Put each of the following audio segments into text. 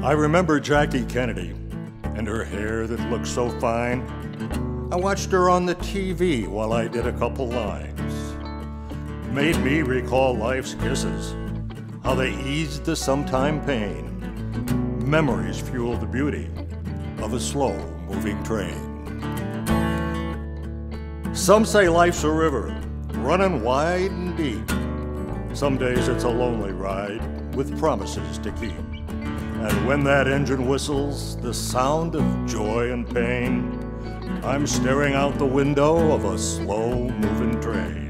I remember Jackie Kennedy and her hair that looked so fine. I watched her on the TV while I did a couple lines. Made me recall life's kisses, how they eased the sometime pain. Memories fuel the beauty of a slow-moving train. Some say life's a river, running wide and deep. Some days it's a lonely ride with promises to keep. And when that engine whistles, the sound of joy and pain, I'm staring out the window of a slow-moving train.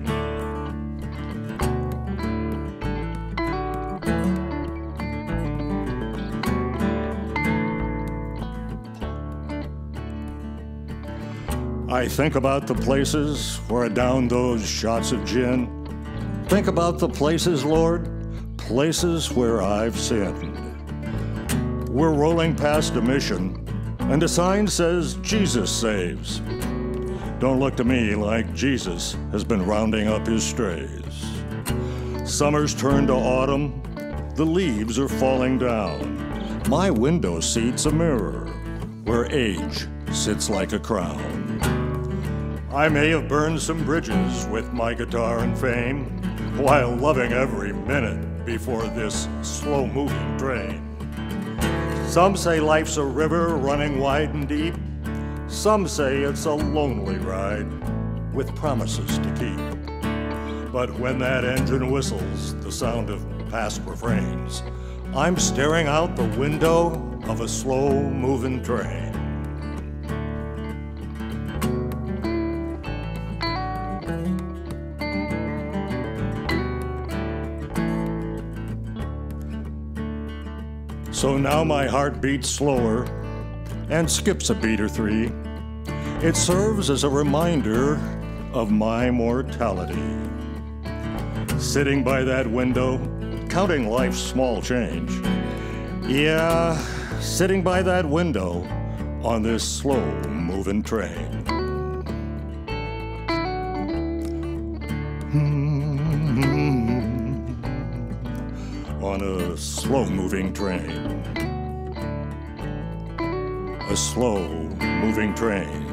I think about the places where I downed those shots of gin. Think about the places, Lord, places where I've sinned. We're rolling past a mission, and a sign says Jesus saves. Don't look to me like Jesus has been rounding up his strays. Summer's turned to autumn, the leaves are falling down. My window seat's a mirror where age sits like a crown. I may have burned some bridges with my guitar and fame, while loving every minute before this slow-moving train. Some say life's a river running wide and deep. Some say it's a lonely ride with promises to keep. But when that engine whistles the sound of past refrains, I'm staring out the window of a slow-moving train. So now my heart beats slower and skips a beat or three. It serves as a reminder of my mortality. Sitting by that window, counting life's small change. Yeah, sitting by that window on this slow-moving train. On a slow-moving train. A slow-moving train.